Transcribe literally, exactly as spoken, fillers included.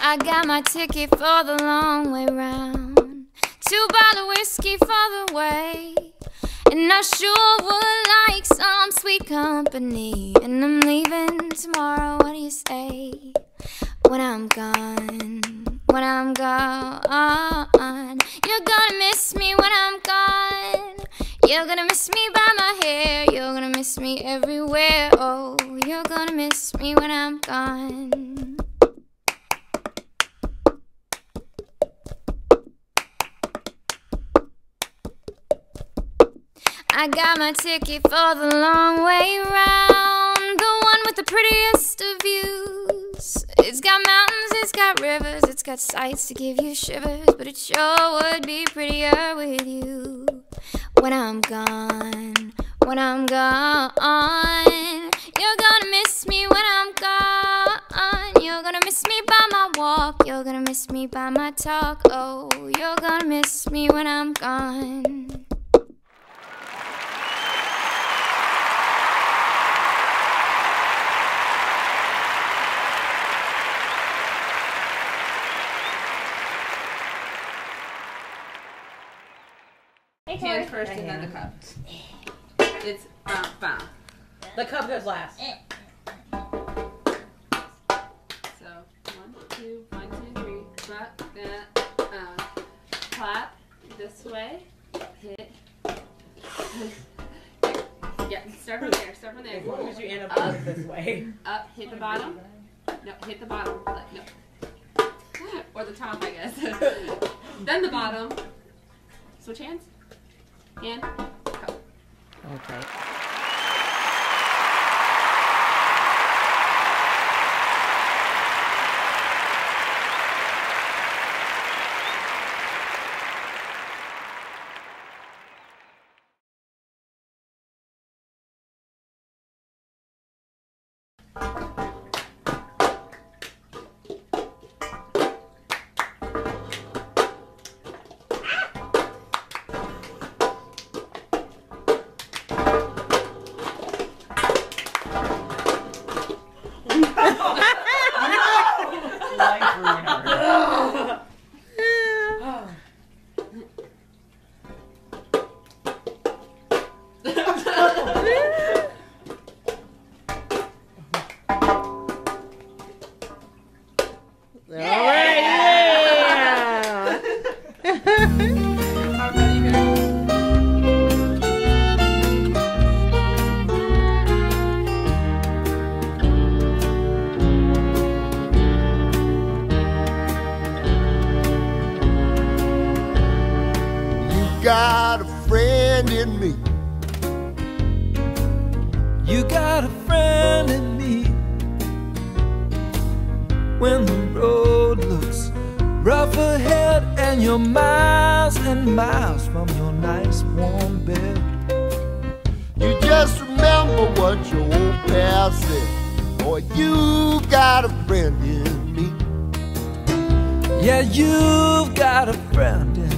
I got my ticket for the long way round. Two bottle whiskey for the way, and I sure would like some sweet company. And I'm leaving tomorrow, what do you say? When I'm gone, when I'm gone, you're gonna miss me when I'm gone. You're gonna miss me by my hair, you're gonna miss me everywhere. Oh, you're gonna miss me when I'm gone. I got my ticket for the long way round, the one with the prettiest of views. It's got mountains, it's got rivers, it's got sights to give you shivers, but it sure would be prettier with you. When I'm gone, when I'm gone, you're gonna miss me when I'm gone. You're gonna miss me by my walk, you're gonna miss me by my talk. Oh, you're gonna miss me when I'm gone. Hands first and then the cup. It's bam, bam. The cup goes last. So one, two, one, two, three. Clap, that, uh, clap this way. Hit. Yeah, start from there. Start from there. Because you end up, up this way. Up. Hit the bottom. No, hit the bottom. Like, no. Or the top, I guess. Then the bottom. Switch hands. Hand, cup. Okay. Got a friend in me. You got a friend in me. When the road looks rough ahead and you're miles and miles from your nice warm bed, You just remember what your old past said. Boy, you got a friend in me. yeah, you've got a friend in me.